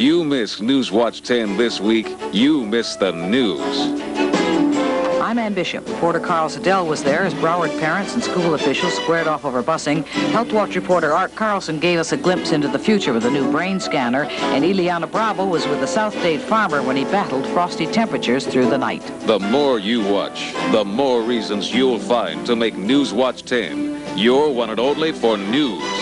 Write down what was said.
you miss Newswatch 10 this week, you miss the news. I'm Ann Bishop. Reporter Carl Siddell was there as Broward parents and school officials squared off over busing. Health Watch reporter Art Carlson gave us a glimpse into the future with a new brain scanner, and Ileana Bravo was with the South Dade farmer when he battled frosty temperatures through the night. The more you watch, the more reasons you'll find to make Newswatch 10 your one and only for news.